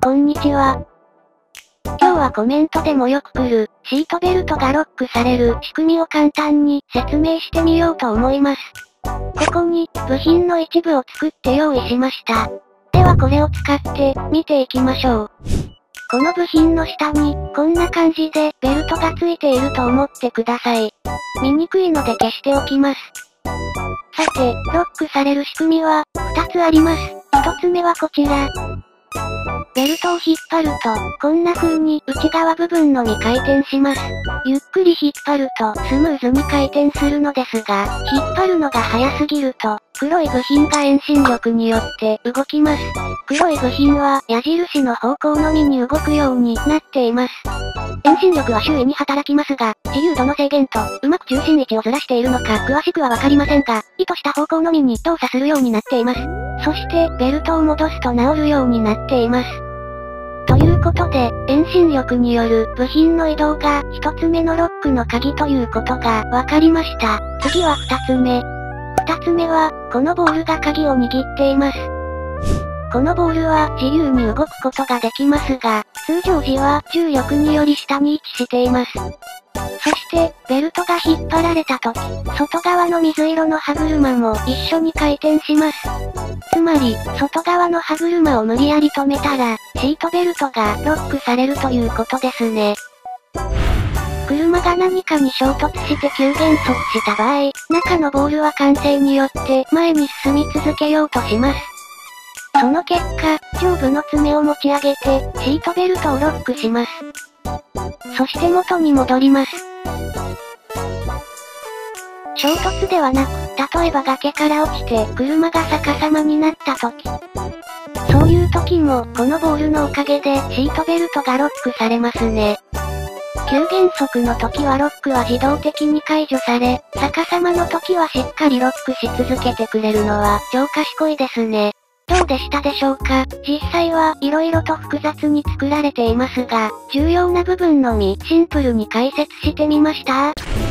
こんにちは。今日はコメントでもよく来る、シートベルトがロックされる仕組みを簡単に説明してみようと思います。ここに、部品の一部を作って用意しました。ではこれを使って、見ていきましょう。この部品の下に、こんな感じで、ベルトがついていると思ってください。見にくいので消しておきます。さて、ロックされる仕組みは、2つあります。1つ目はこちら。ベルトを引っ張ると、こんな風に内側部分のみ回転します。ゆっくり引っ張るとスムーズに回転するのですが、引っ張るのが早すぎると、黒い部品が遠心力によって動きます。黒い部品は矢印の方向のみに動くようになっています。遠心力は周囲に働きますが、自由度の制限と、うまく中心位置をずらしているのか詳しくはわかりませんが、意図した方向のみに動作するようになっています。そして、ベルトを戻すと治るようになっています。ということで、遠心力による部品の移動が一つ目のロックの鍵ということがわかりました。次は二つ目。二つ目は、このボールが鍵を握っています。このボールは自由に動くことができますが、通常時は重力により下に位置しています。そして、ベルトが引っ張られた時、外側の水色の歯車も一緒に回転します。つまり、外側の歯車を無理やり止めたら、シートベルトがロックされるということですね。車が何かに衝突して急減速した場合、中のボールは慣性によって前に進み続けようとします。その結果、上部の爪を持ち上げて、シートベルトをロックします。そして元に戻ります。衝突ではなく、例えば崖から落ちて車が逆さまになった時。そういう時も、このボールのおかげでシートベルトがロックされますね。急減速の時はロックは自動的に解除され、逆さまの時はしっかりロックし続けてくれるのは超賢いですね。どうでしたでしょうか？実際は色々と複雑に作られていますが、重要な部分のみシンプルに解説してみました。